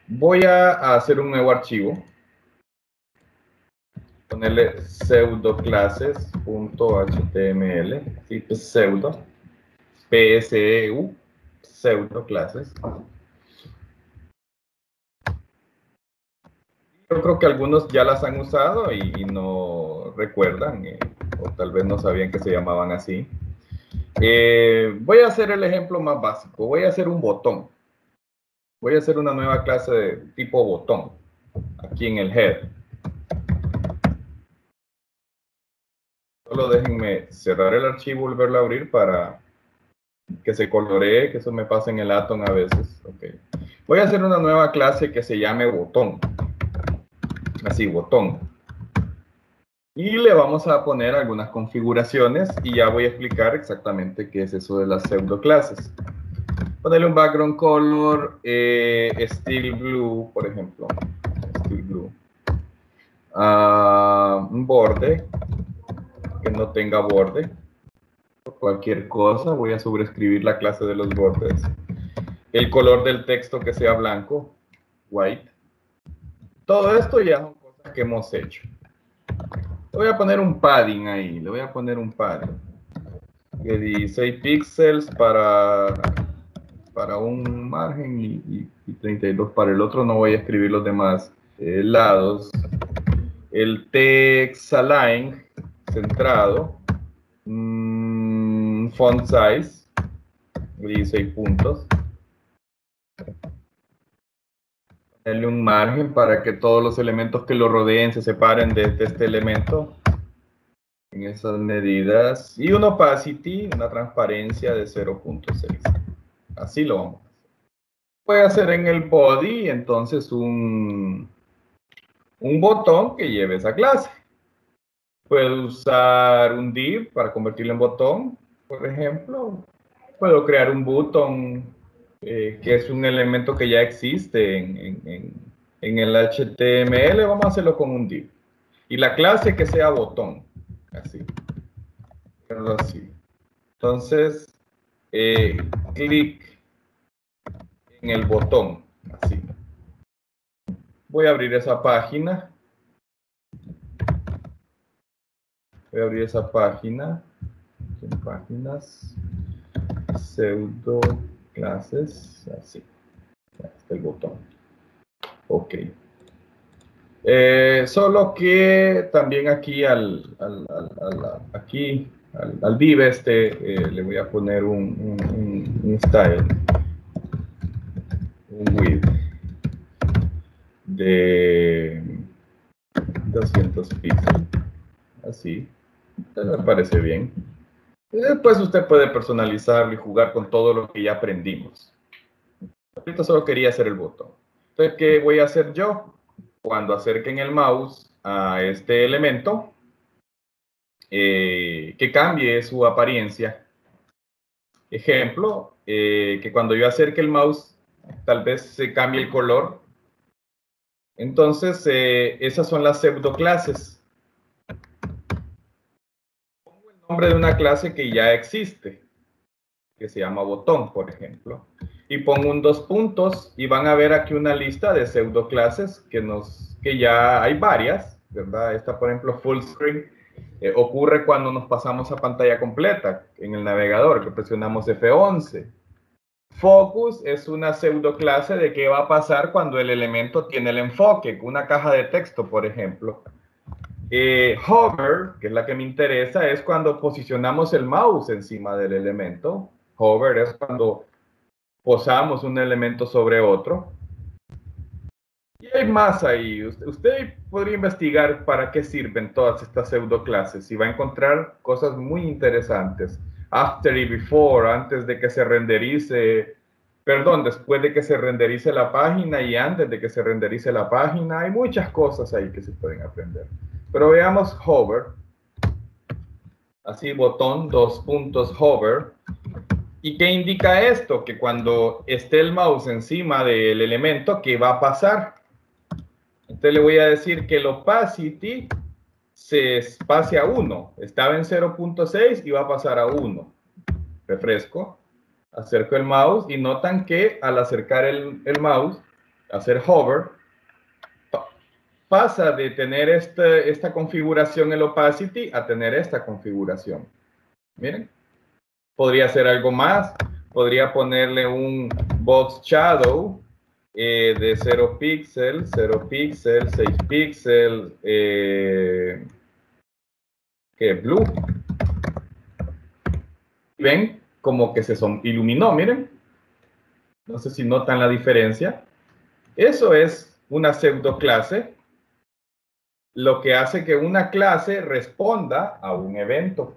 Voy a hacer un nuevo archivo. Ponerle pseudoclases.html. ¿Sí? Pseudo. PSEU. Pseudoclases. Yo creo que algunos ya las han usado y no recuerdan, o tal vez no sabían que se llamaban así. Voy a hacer el ejemplo más básico. Voy a hacer un botón. Voy a hacer una nueva clase de tipo botón. Aquí en el head. Solo déjenme cerrar el archivo y volverlo a abrir para que se coloree, que eso me pasa en el Atom a veces. Okay. Voy a hacer una nueva clase que se llame botón. Así, botón. Y le vamos a poner algunas configuraciones y ya voy a explicar exactamente qué es eso de las pseudo clases. Ponerle un background color, steel blue, por ejemplo. Steel blue. Un borde que no tenga borde. Cualquier cosa, voy a sobreescribir la clase de los bordes. El color del texto que sea blanco, white. Todo esto ya son cosas que hemos hecho. Le voy a poner un padding ahí, le voy a poner un padding de 16 píxeles para un margen y 32 para el otro. No voy a escribir los demás lados. El text align centrado. Font size 16 puntos. Darle un margen para que todos los elementos que lo rodeen se separen de este elemento en esas medidas. Y un opacity, una transparencia de 0.6. Así lo vamos a hacer. Voy a hacer en el body entonces un botón que lleve esa clase. Puedo usar un div para convertirlo en botón, por ejemplo. Puedo crear un button que es un elemento que ya existe en el HTML. Vamos a hacerlo con un div. Y la clase que sea botón. Así. Así. Entonces, clic en el botón. Así. Voy a abrir esa página. Voy a abrir esa página. En páginas. Pseudo clases. Así. Este es el botón. Ok. Solo que también aquí al div le voy a poner un style, un width de 200 píxeles, así. Me parece bien. Después usted puede personalizarlo y jugar con todo lo que ya aprendimos. Ahorita solo quería hacer el botón. Entonces, ¿qué voy a hacer yo? Cuando acerquen el mouse a este elemento, que cambie su apariencia. Ejemplo, que cuando yo acerque el mouse, tal vez se cambie el color. Entonces, esas son las pseudoclases. Pongo el nombre de una clase que ya existe, que se llama botón, por ejemplo. Y pongo un 2 puntos y van a ver aquí una lista de pseudoclases que ya hay varias, ¿verdad? Esta, por ejemplo, full screen. Ocurre cuando nos pasamos a pantalla completa en el navegador, que presionamos F11. Focus es una pseudoclase de qué va a pasar cuando el elemento tiene el enfoque, una caja de texto, por ejemplo. Hover, que es la que me interesa, es cuando posicionamos el mouse encima del elemento. Hover es cuando posamos un elemento sobre otro. Y hay más ahí. Usted podría investigar para qué sirven todas estas pseudoclases y va a encontrar cosas muy interesantes. After y before, antes de que se renderice, perdón, después de que se renderice la página y antes de que se renderice la página. Hay muchas cosas ahí que se pueden aprender. Pero veamos hover. Así, botón, 2 puntos, hover. ¿Y qué indica esto? Que cuando esté el mouse encima del elemento, ¿qué va a pasar? Entonces le voy a decir que el opacity se pase a 1. Estaba en 0.6 y va a pasar a 1. Refresco. Acerco el mouse y notan que al acercar el mouse, hacer hover, pasa de tener esta configuración el opacity a tener esta configuración. Miren, podría hacer algo más. Podría ponerle un box shadow de 0 píxeles, 0 píxeles, 6 píxeles, blue. ¿Ven? Como que se iluminó, miren. No sé si notan la diferencia. Eso es una pseudo clase, lo que hace que una clase responda a un evento.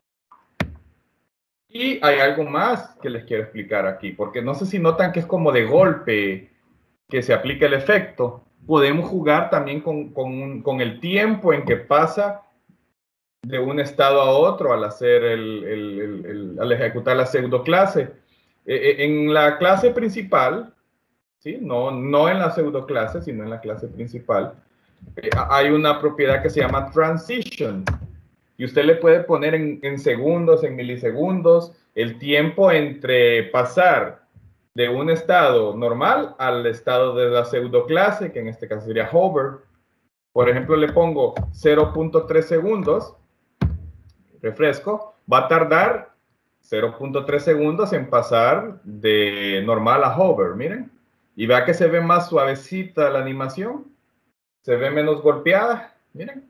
Y hay algo más que les quiero explicar aquí, porque no sé si notan que es como de golpe que se aplica el efecto. Podemos jugar también con el tiempo en que pasa de un estado a otro al hacer al ejecutar la pseudo clase. En la clase principal, ¿sí? No en la pseudo clase, sino en la clase principal, hay una propiedad que se llama transition. Y usted le puede poner en segundos, en milisegundos, el tiempo entre pasar de un estado normal al estado de la pseudo clase, que en este caso sería hover. Por ejemplo, le pongo 0.3 segundos, refresco, va a tardar 0.3 segundos en pasar de normal a hover, miren. Y vea que se ve más suavecita la animación, se ve menos golpeada, miren.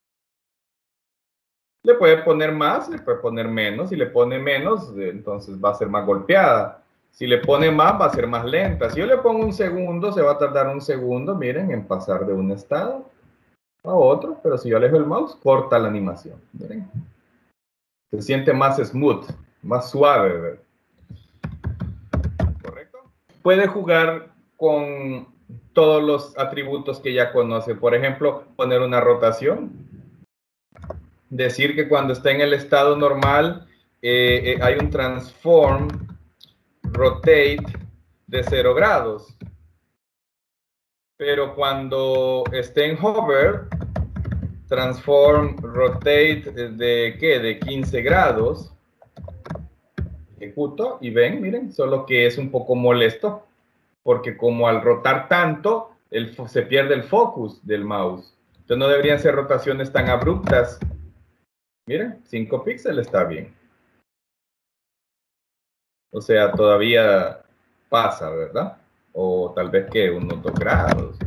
Le puede poner más, le puede poner menos. Si le pone menos, entonces va a ser más golpeada. Si le pone más, va a ser más lenta. Si yo le pongo un segundo, se va a tardar un segundo, miren, en pasar de un estado a otro. Pero si yo alejo el mouse, corta la animación. Miren. Se siente más smooth, más suave, ¿verdad? ¿Correcto? Puede jugar con todos los atributos que ya conoce. Por ejemplo, poner una rotación. Decir que cuando está en el estado normal hay un transform rotate de 0 grados. Pero cuando esté en hover, transform rotate de ¿qué? De 15 grados. Ejecuto y ven, miren, solo que es un poco molesto porque como al rotar tanto se pierde el focus del mouse. Entonces no deberían ser rotaciones tan abruptas. Miren, 5 píxeles está bien. O sea, todavía pasa, ¿verdad? O tal vez que unos 2 grados.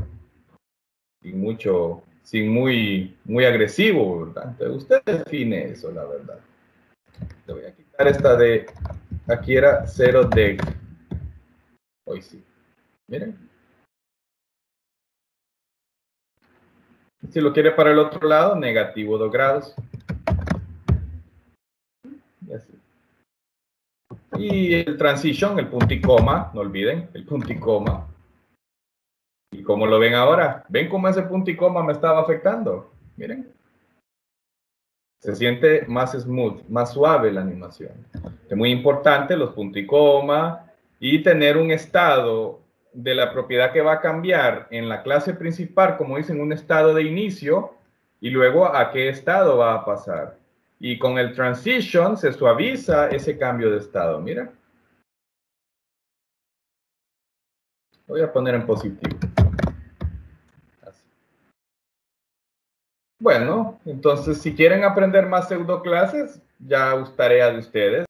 Sin muy agresivo, ¿verdad? Entonces usted define eso, la verdad. Le voy a quitar esta de, aquí era 0 deg. Hoy sí. Miren. Si lo quiere para el otro lado, negativo 2 grados. Y así. Y el transition, el punto y coma, no olviden, el punto y coma. ¿Y cómo lo ven ahora? ¿Ven cómo ese punto y coma me estaba afectando? Miren. Se siente más smooth, más suave la animación. Es muy importante los puntos y coma y tener un estado de la propiedad que va a cambiar en la clase principal, como dicen, un estado de inicio y luego a qué estado va a pasar. Y con el transition se suaviza ese cambio de estado. Mira. Voy a poner en positivo. Así. Bueno, entonces si quieren aprender más pseudoclases, ya es tarea de ustedes.